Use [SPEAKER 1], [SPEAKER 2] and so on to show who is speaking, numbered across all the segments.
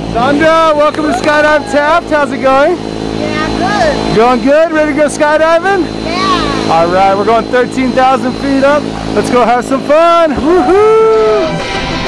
[SPEAKER 1] Sandra, welcome to Skydive Taft. How's it going?
[SPEAKER 2] Yeah, good.
[SPEAKER 1] Going good? Ready to go skydiving?
[SPEAKER 2] Yeah.
[SPEAKER 1] All right, we're going 13,000 feet up. Let's go have some fun. Woohoo!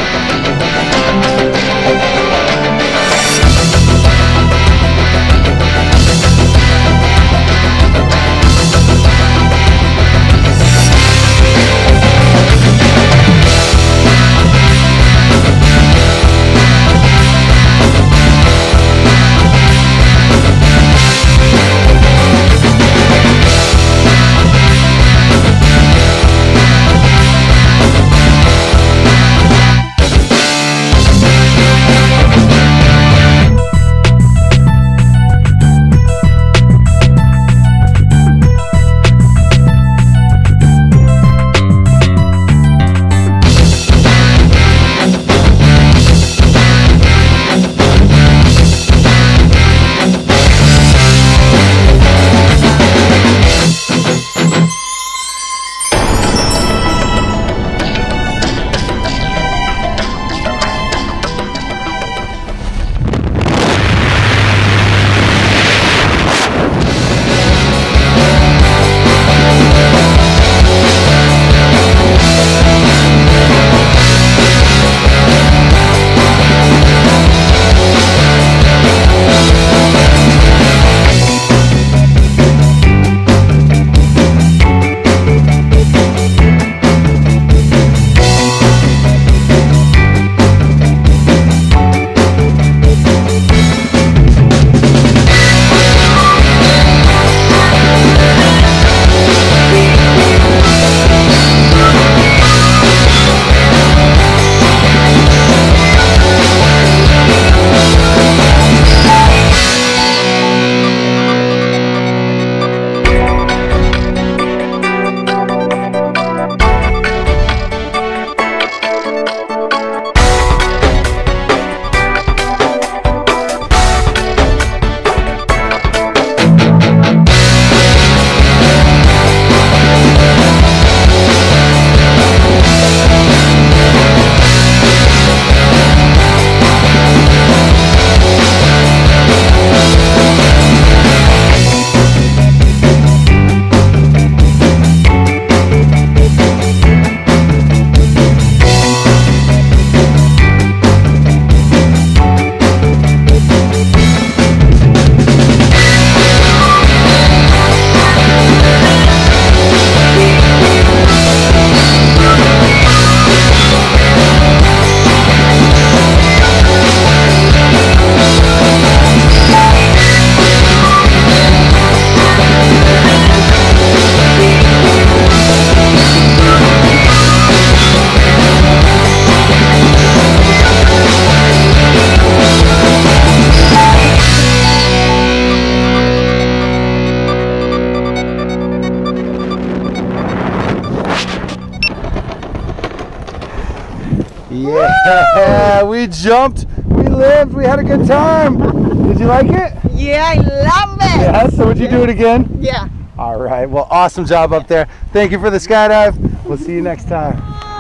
[SPEAKER 1] Yeah, we jumped, we lived, we had a good time. Did you like it?
[SPEAKER 2] Yeah, I love it.
[SPEAKER 1] Yeah, so would you do it again?
[SPEAKER 2] Yeah.
[SPEAKER 1] All right, well, awesome job up there. Thank you for the skydive. We'll see you next time.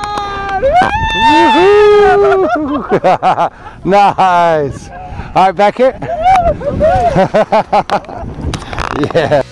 [SPEAKER 1] Woohoo! Nice. All right, back here. Yeah.